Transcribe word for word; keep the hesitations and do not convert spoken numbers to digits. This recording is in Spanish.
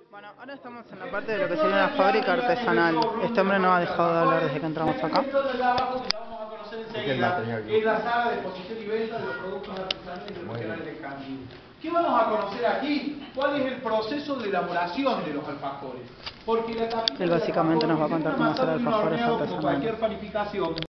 Bueno, ahora estamos en la parte de lo que sería una fábrica artesanal. Este hombre no ha dejado de hablar desde que entramos acá. Esto de acá abajo, que ya vamos a conocer enseguida, es la sala de exposición y venta de los productos artesanales y tradicionales de Candil. ¿Qué vamos a conocer aquí? ¿Cuál es el proceso de elaboración de los alfajores? Porque la tapita Él básicamente nos va a contar cómo hacer alfajores artesanales como artesanales. cualquier panificación.